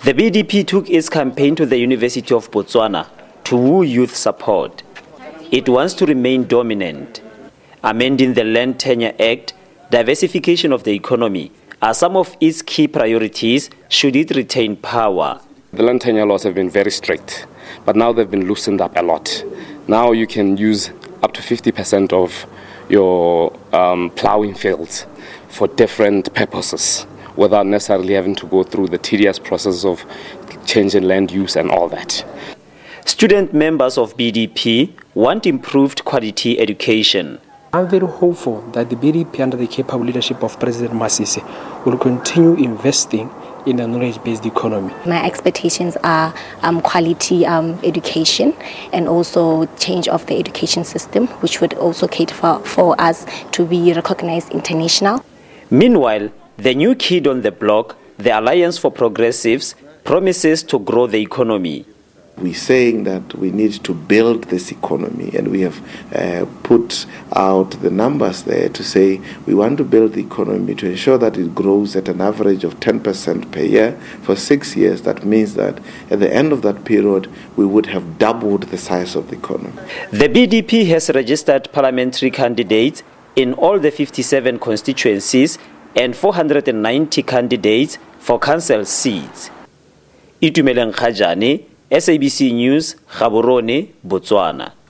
The BDP took its campaign to the University of Botswana to woo youth support. It wants to remain dominant. Amending the Land Tenure Act, diversification of the economy are some of its key priorities should it retain power. The land tenure laws have been very strict, but now they've been loosened up a lot. Now you can use up to 50% of your plowing fields for different purposes, without necessarily having to go through the tedious process of changing land use and all that. Student members of BDP want improved quality education. I'm very hopeful that the BDP, under the capable leadership of President Masisi, will continue investing in a knowledge-based economy. My expectations are quality education and also change of the education system, which would also cater for us to be recognized international. Meanwhile, the new kid on the block, the Alliance for Progressives, promises to grow the economy. We're saying that we need to build this economy, and we have put out the numbers there to say we want to build the economy to ensure that it grows at an average of 10% per year for 6 years. That means that at the end of that period, we would have doubled the size of the economy. The BDP has registered parliamentary candidates in all the 57 constituencies and 490 candidates for council seats. Itumeleng Khajane, SABC News, Gaborone, Botswana.